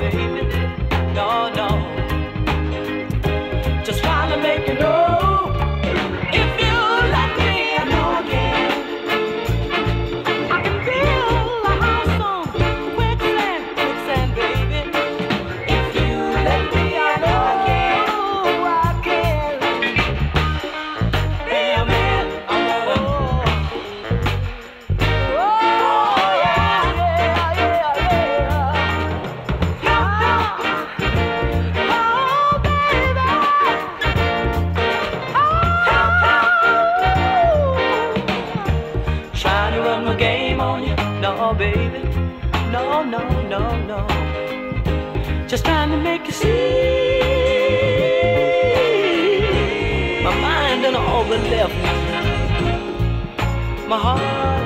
baby. No, no. Just trying to make you know. If you let me, I know I can. I can build a house on quicksand, quicksand, baby. If you let me, I know I can. Oh, I can. Hey, man, I'm gonna. Oh, yeah, yeah, yeah, yeah. Oh, baby. Trying to run my game on you, no baby, no, no, no, no. Just trying to make you see. My mind done all but left me. My heart